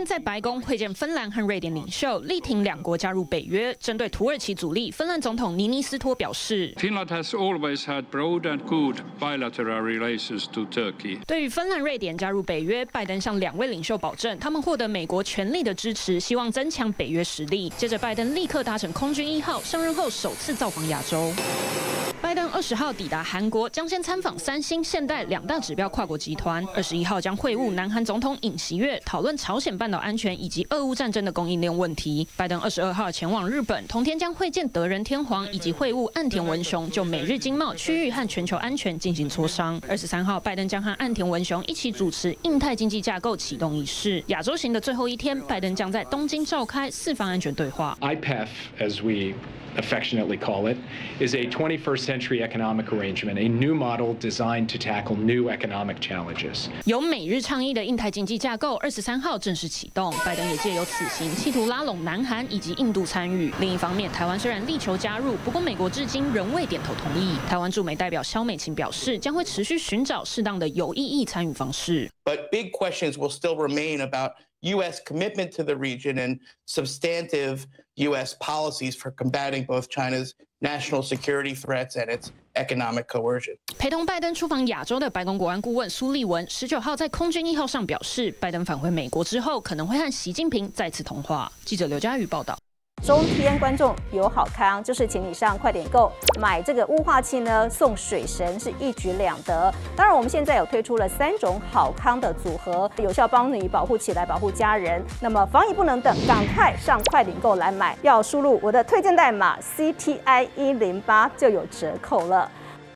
在白宫会见芬兰和瑞典领袖，力挺两国加入北约。针对土耳其阻力，芬兰总统尼尼斯托表示 ，Finland has always had broad and good bilateral relations to Turkey。 对于芬兰、瑞典加入北约，拜登向两位领袖保证，他们获得美国全力的支持，希望增强北约实力。接着，拜登立刻搭乘空军1号，上任后首次造访亚洲。 拜登20号抵达韩国，将先参访三星、现代两大指标跨国集团。21号将会晤南韩总统尹锡悦，讨论朝鲜半岛安全以及俄乌战争的供应链问题。拜登22号前往日本，同天将会见德仁天皇以及会晤岸田文雄，就美日经贸、区域和全球安全进行磋商。23号，拜登将和岸田文雄一起主持印太经济架构启动仪式。亚洲行的最后一天，拜登将在东京召开4方安全对话。 IPEF, as we affectionately call it, is a 21st century economic arrangement, a new model designed to tackle new economic challenges. 由美日倡议的印太经济架构23号正式启动，拜登也借由此行企图拉拢南韩以及印度参与。另一方面，台湾虽然力求加入，不过美国至今仍未点头同意。台湾驻美代表萧美琴表示，将会持续寻找适当的有意义参与方式。 But big questions will still remain about U.S. commitment to the region and substantive U.S. policies for combating both China's national security threats and its economic coercion. 陪同拜登出访亚洲的白宫国安顾问苏利文19号在空军1号上表示，拜登返回美国之后，可能会和习近平再次通话。记者刘佳宇报道。 中天观众有好康，就是请你上快点购买这个雾化器呢，送水神是一举两得。当然，我们现在有推出了3种好康的组合，有效帮你保护起来，保护家人。那么防疫不能等，赶快上快点购来买，要输入我的推荐代码 CTI108就有折扣了。